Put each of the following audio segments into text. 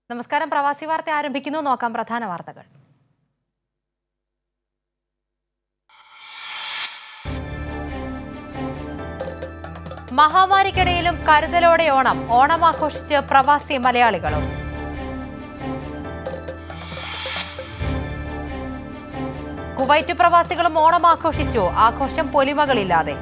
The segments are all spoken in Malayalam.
നമസ്കാരം. പ്രവാസി വാർത്ത ആരംഭിക്കുന്നു. നോക്കാം പ്രധാന വാർത്തകൾ. മഹാമാരിക്കിടയിലും കരുതലോടെ ഓണം ആഘോഷിച്ച് പ്രവാസി മലയാളികളും. കുവൈറ്റ് പ്രവാസികളും ഓണം ആഘോഷിച്ചു. ആഘോഷം പൊലിമകളില്ലാതെ.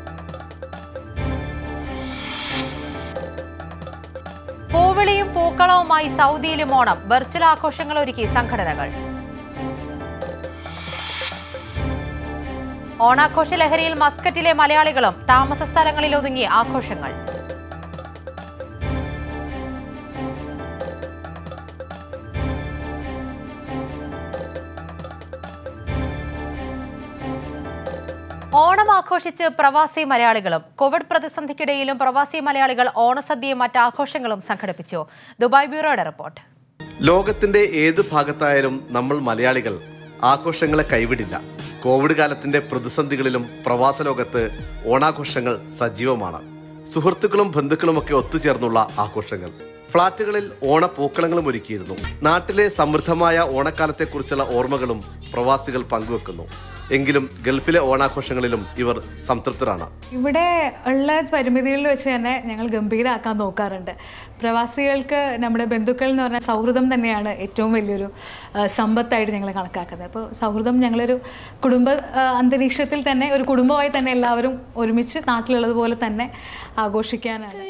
പൂവിളിയും പൂക്കളവുമായി സൗദിയിലും ഓണം. വെർച്വൽ ആഘോഷങ്ങൾ ഒരുക്കി സംഘടനകൾ. ഓണാഘോഷ ലഹരിയിൽ മസ്കറ്റിലെ മലയാളികളും. താമസ സ്ഥലങ്ങളിൽ ഒതുങ്ങി ആഘോഷങ്ങൾ. ഓണം ആഘോഷിച്ച് പ്രവാസി മലയാളികളും. കോവിഡ് പ്രതിസന്ധിക്കിടയിലും പ്രവാസി മലയാളികൾ ഓണസദ്യയും മറ്റ് ആഘോഷങ്ങളും സംഘടിപ്പിച്ചു. ദുബായ് ബ്യൂറോയുടെ റിപ്പോർട്ട്. ലോകത്തിന്റെ ഏത് ഭാഗത്തായാലും നമ്മൾ മലയാളികൾ ആഘോഷങ്ങളെ കൈവിടില്ല. കോവിഡ് കാലത്തിന്റെ പ്രതിസന്ധികളിലും പ്രവാസ ലോകത്ത് ഓണാഘോഷങ്ങൾ സജീവമാണ്. സുഹൃത്തുക്കളും ബന്ധുക്കളുമൊക്കെ ഒത്തുചേർന്നുള്ള ആഘോഷങ്ങൾ. ഫ്ളാറ്റുകളിൽ ഓണപ്പൂക്കളങ്ങളും ഒരുക്കിയിരുന്നു. നാട്ടിലെ സമൃദ്ധമായ ഓണക്കാലത്തെക്കുറിച്ചുള്ള ഓർമ്മകളും പ്രവാസികൾ പങ്കുവെക്കുന്നു. എങ്കിലും ഗൾഫിലെ ഓണാഘോഷങ്ങളിലും ഇവർ സംതൃപ്തരാണ്. ഇവിടെ ഉള്ള പരിമിതികളിൽ വെച്ച് തന്നെ ഞങ്ങൾ ഗംഭീരമാക്കാൻ നോക്കാറുണ്ട്. പ്രവാസികൾക്ക് നമ്മുടെ ബന്ധുക്കൾ എന്ന് പറഞ്ഞാൽ സൗഹൃദം തന്നെയാണ് ഏറ്റവും വലിയൊരു സമ്പത്തായിട്ട് ഞങ്ങൾ കണക്കാക്കുന്നത്. അപ്പോൾ സൗഹൃദം ഞങ്ങളൊരു കുടുംബ അന്തരീക്ഷത്തിൽ തന്നെ ഒരു കുടുംബമായി തന്നെ എല്ലാവരും ഒരുമിച്ച് നാട്ടിലുള്ളതുപോലെ തന്നെ ആഘോഷിക്കാനാണ്.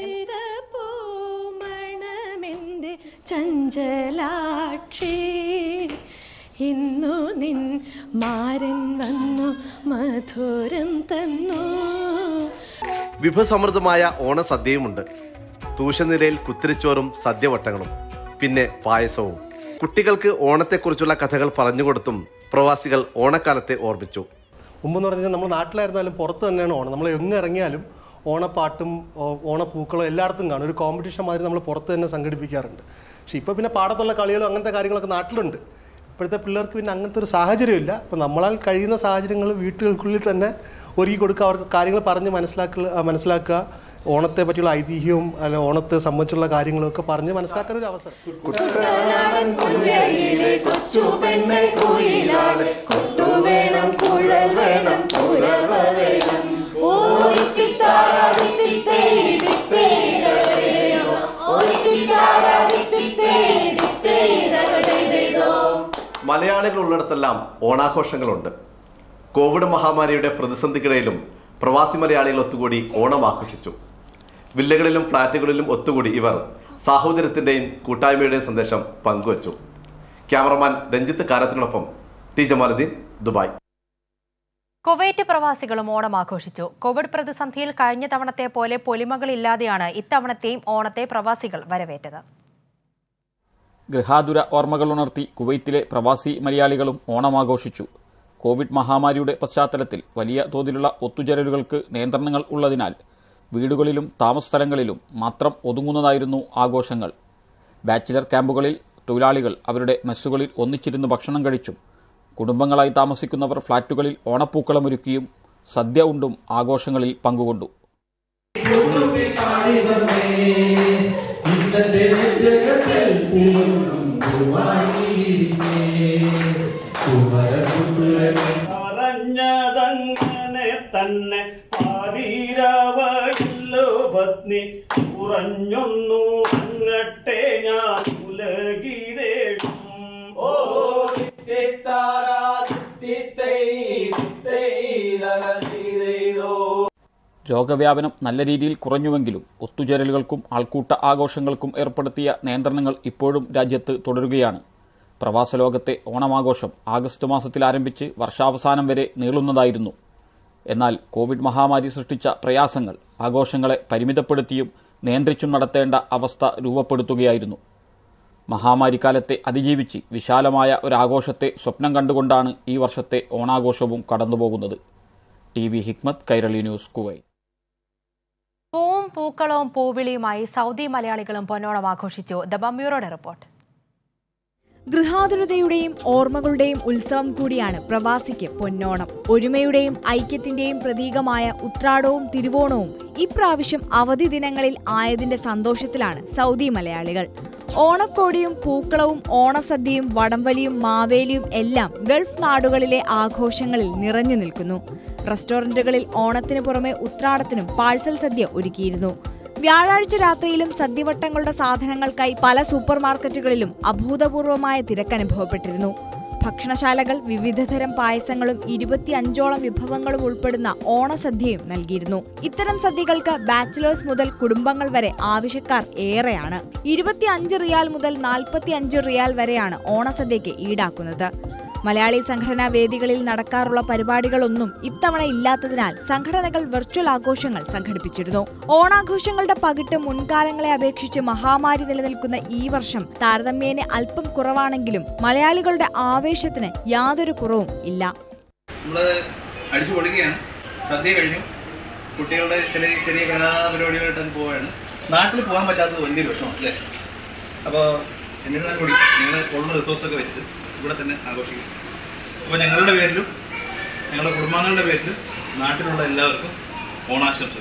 ചഞ്ചലാക്ഷി ഇന്നു നിൻ മാരൻ വന്നു മധുരം തന്നു. വിഭവസമൃദ്ധമായ ഓണസദ്യയുമുണ്ട്. തൂശനിലയിൽ കുത്തിരിച്ചോറും സദ്യവട്ടങ്ങളും പിന്നെ പായസവും. കുട്ടികൾക്ക് ഓണത്തെക്കുറിച്ചുള്ള കഥകൾ പറഞ്ഞുകൊടുത്തും പ്രവാസികൾ ഓണക്കാലത്തെ ഓർമ്മിച്ചു. മുമ്പെന്ന് പറഞ്ഞാൽ നമ്മൾ നാട്ടിലായിരുന്നാലും പുറത്ത് തന്നെയാണ് ഓണം. നമ്മൾ എങ്ങിറങ്ങിയാലും ഓണപ്പാട്ടും ഓണപ്പൂക്കളും എല്ലായിടത്തും കാണും. ഒരു കോമ്പറ്റീഷൻ മാതിരി നമ്മൾ പുറത്ത് തന്നെ സംഘടിപ്പിക്കാറുണ്ട്. പക്ഷേ ഇപ്പോൾ പിന്നെ പാടത്തുള്ള കളികളും അങ്ങനത്തെ കാര്യങ്ങളൊക്കെ നാട്ടിലുണ്ട്. ഇപ്പോഴത്തെ പിള്ളേർക്ക് പിന്നെ അങ്ങനത്തെ ഒരു സാഹചര്യമില്ല. അപ്പോൾ നമ്മളാൽ കഴിയുന്ന സാഹചര്യങ്ങൾ വീട്ടുകൾക്കുള്ളിൽ തന്നെ ഒരുക്കി കൊടുക്കുക, അവർക്ക് കാര്യങ്ങൾ പറഞ്ഞ് മനസ്സിലാക്കുക. ഓണത്തെ പറ്റിയുള്ള ഐതിഹ്യവും അല്ല ഓണത്തെ സംബന്ധിച്ചുള്ള കാര്യങ്ങളൊക്കെ പറഞ്ഞ് മനസ്സിലാക്കാൻ ഒരു അവസരം. മലയാളികൾ ഉള്ളിടത്തെല്ലാം ഓണാഘോഷങ്ങളുണ്ട്. കോവിഡ് മഹാമാരിയുടെ പ്രതിസന്ധിക്കിടയിലും പ്രവാസി മലയാളികൾ ഒത്തുകൂടി ഓണം ആഘോഷിച്ചു. വില്ലകളിലും ഫ്ളാറ്റുകളിലും ഒത്തുകൂടി ഇവർ സാഹോദര്യത്തിന്റെയും കൂട്ടായ്മയുടെയും സന്ദേശം പങ്കുവച്ചു. ക്യാമറമാൻ രഞ്ജിത്ത് കാരത്തിനൊപ്പം ടി ജമാലുദ്ദീൻ, ദുബായ്. കുവൈറ്റ് പ്രവാസികളും ഓണം ആഘോഷിച്ചു. കോവിഡ് പ്രതിസന്ധിയിൽ കഴിഞ്ഞ തവണത്തെ പോലെ പൊലിമകളില്ലാതെയാണ് ഇത്തവണത്തെയും ഓണത്തെ പ്രവാസികൾ വരവേറ്റത്. ഗൃഹാതുര ഓർമ്മകൾ ഉണർത്തി കുവൈത്തിലെ പ്രവാസി മലയാളികളും ഓണം ആഘോഷിച്ചു. കോവിഡ് മഹാമാരിയുടെ പശ്ചാത്തലത്തിൽ വലിയ തോതിലുള്ള ഒത്തുചേരലുകൾക്ക് നിയന്ത്രണങ്ങൾ ഉള്ളതിനാൽ വീടുകളിലും താമസസ്ഥലങ്ങളിലും മാത്രം ഒതുങ്ങുന്നതായിരുന്നു ആഘോഷങ്ങൾ. ബാച്ചിലർ ക്യാമ്പുകളിൽ തൊഴിലാളികൾ അവരുടെ മെസ്സുകളിൽ ഒന്നിച്ചിരുന്ന് ഭക്ഷണം കഴിച്ചും കുടുംബങ്ങളായി താമസിക്കുന്നവർ ഫ്ളാറ്റുകളിൽ ഓണപ്പൂക്കളമൊരുക്കിയും സദ്യ ഉണ്ടും ആഘോഷങ്ങളിൽ പങ്കുകൊണ്ടു. പറഞ്ഞതങ്ങനെ തന്നെ പാതിരാവല്ലോ പത്നി കുറഞ്ഞൊന്നു അങ്ങട്ടെ ഞാൻ ഉലകിതേടും. ഓ രോഗവ്യാപനം നല്ല രീതിയിൽ കുറഞ്ഞുവെങ്കിലും ഒത്തുചേരലുകൾക്കും ആൾക്കൂട്ട ആഘോഷങ്ങൾക്കും ഏർപ്പെടുത്തിയ നിയന്ത്രണങ്ങൾ ഇപ്പോഴും രാജ്യത്ത് തുടരുകയാണ്. പ്രവാസലോകത്തെ ഓണമാഘോഷം ആഗസ്റ്റ് മാസത്തിൽ ആരംഭിച്ച് വർഷാവസാനം വരെ നീളുന്നതായിരുന്നു. എന്നാൽ കോവിഡ് മഹാമാരി സൃഷ്ടിച്ച പ്രയാസങ്ങൾ ആഘോഷങ്ങളെ പരിമിതപ്പെടുത്തിയും നിയന്ത്രിച്ചും നടത്തേണ്ട അവസ്ഥ രൂപപ്പെടുത്തുകയായിരുന്നു. മഹാമാരിക്കാലത്തെ അതിജീവിച്ച് വിശാലമായ ഒരാഘോഷത്തെ സ്വപ്നം കണ്ടുകൊണ്ടാണ് ഈ വർഷത്തെ ഓണാഘോഷവും കടന്നുപോകുന്നത്. TV Hikmat, Kairali news, Kuwait. പൂവും പൂക്കളവും പൂവിളിയുമായി സൗദി മലയാളികളും പൊന്നോണം ആഘോഷിച്ചു. The ബ്യൂറോയുടെ report. ഗൃഹാതുരതയുടെയും ഓർമ്മകളുടെയും ഉത്സവം കൂടിയാണ് പ്രവാസിക്ക് പൊന്നോണം. ഒരുമയുടെയും ഐക്യത്തിന്റെയും പ്രതീകമായ ഉത്രാടവും തിരുവോണവും ഇപ്രാവശ്യം അവധി ദിനങ്ങളിൽ ആയതിന്റെ സന്തോഷത്തിലാണ് സൗദി മലയാളികൾ. ഓണക്കോടിയും പൂക്കളവും ഓണസദ്യയും വടംവലിയും മാവേലിയും എല്ലാം ഗൾഫ് നാടുകളിലെ ആഘോഷങ്ങളിൽ നിറഞ്ഞു നിൽക്കുന്നു. റെസ്റ്റോറന്റുകളിൽ ഓണത്തിനു പുറമെ ഉത്രാടത്തിനും പാഴ്സൽ സദ്യ ഒരുക്കിയിരുന്നു. വ്യാഴാഴ്ച രാത്രിയിലും സദ്യവട്ടങ്ങളുടെ സാധനങ്ങൾക്കായി പല സൂപ്പർ മാർക്കറ്റുകളിലും അഭൂതപൂർവമായ തിരക്കനുഭവപ്പെട്ടിരുന്നു. ഭക്ഷണശാലകൾ വിവിധതരം പായസങ്ങളും 25ഓളം വിഭവങ്ങളും ഉൾപ്പെടുന്ന ഓണസദ്യയും നൽകിയിരുന്നു. ഇത്തരം സദ്യകൾക്ക് ബാച്ചിലേഴ്സ് മുതൽ കുടുംബങ്ങൾ വരെ ആവശ്യക്കാർ ഏറെയാണ്. 25 റിയാൽ മുതൽ 45 റിയാൽ വരെയാണ് ഓണസദ്യയ്ക്ക് ഈടാക്കുന്നത്. മലയാളി സംഘടനാ വേദികളിൽ നടക്കാറുള്ള പരിപാടികളൊന്നും ഇത്തവണ ഇല്ലാത്തതിനാൽ സംഘടനകൾ വെർച്വൽ ആഘോഷങ്ങൾ സംഘടിപ്പിച്ചിരുന്നു. ഓണാഘോഷങ്ങളുടെ പകിട്ട് മുൻകാലങ്ങളെ അപേക്ഷിച്ച് മഹാമാരി നിലനിൽക്കുന്ന ഈ വർഷം താരതമ്യേന അല്പം കുറവാണെങ്കിലും മലയാളികളുടെ ആവേശത്തിന് യാതൊരു കുറവും ഇല്ല. അടിച്ചു പൊളിക്കുകയാണ്. സദ്യ കഴിഞ്ഞു, കുട്ടികളുടെ ചെറിയ കലാപരിപാടികളായിട്ട് പോവുകയാണ്. നാട്ടിൽ പോകാൻ പറ്റാത്തത് വലിയൊരു വിഷമം അല്ലേ? അപ്പോൾ എന്നിരുന്നാൽ കൂടി ഞങ്ങൾ ഉള്ള റിസോഴ്സൊക്കെ വെച്ചിട്ട് ഇവിടെ തന്നെ ആഘോഷിക്കും. അപ്പോൾ ഞങ്ങളുടെ പേരിലും ഞങ്ങളുടെ കുടുംബാംഗങ്ങളുടെ പേരിലും നാട്ടിലുള്ള എല്ലാവർക്കും ഓണാശംസകൾ.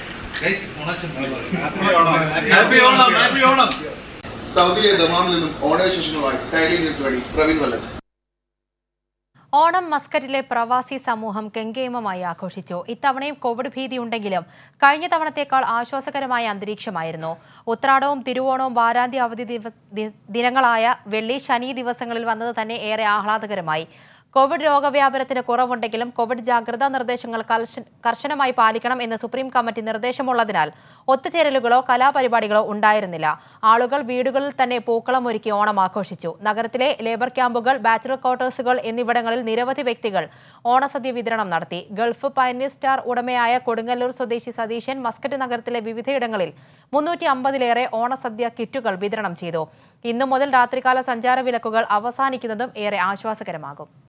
സൗദിയിലെ ദമാമിൽ നിന്നും ഓണവിശേഷങ്ങളുമായി ടൈലി ന്യൂസ് വഴി പ്രവീൺ വല്ലത്ത്. ഓണം മസ്കറ്റിലെ പ്രവാസി സമൂഹം കെങ്കേമമായി ആഘോഷിച്ചു. ഇത്തവണയും കോവിഡ് ഭീതിയുണ്ടെങ്കിലും കഴിഞ്ഞ തവണത്തേക്കാൾ ആശ്വാസകരമായ അന്തരീക്ഷമായിരുന്നു. ഉത്രാടവും തിരുവോണവും വാരാന്ത്യ അവധി ദിനങ്ങളായ വെള്ളി ശനി ദിവസങ്ങളിൽ വന്നത് തന്നെ ഏറെ ആഹ്ലാദകരമായി. കോവിഡ് രോഗവ്യാപനത്തിന് കുറവുണ്ടെങ്കിലും കോവിഡ് ജാഗ്രതാ നിർദ്ദേശങ്ങൾ കർശനമായി പാലിക്കണം എന്ന് സുപ്രീം കമ്മിറ്റി നിർദ്ദേശമുള്ളതിനാൽ ഒത്തുചേരലുകളോ കലാപരിപാടികളോ ഉണ്ടായിരുന്നില്ല. ആളുകൾ വീടുകളിൽ തന്നെ പൂക്കളം ഒരുക്കി ഓണം ആഘോഷിച്ചു. നഗരത്തിലെ ലേബർ ക്യാമ്പുകൾ, ബാച്ചിലർ ക്വാർട്ടേഴ്സുകൾ എന്നിവിടങ്ങളിൽ നിരവധി വ്യക്തികൾ ഓണസദ്യ വിതരണം നടത്തി. ഗൾഫ് പയനീർ സ്റ്റാർ ഉടമയായ കൊടുങ്ങല്ലൂർ സ്വദേശി സതീശൻ മസ്കറ്റ് നഗരത്തിലെ വിവിധയിടങ്ങളിൽ 350-ലേറെ ഓണസദ്യ കിറ്റുകൾ വിതരണം ചെയ്തു. ഇന്നു മുതൽ രാത്രികാല സഞ്ചാര വിലക്കുകൾ അവസാനിക്കുന്നതും ഏറെ ആശ്വാസകരമാകും.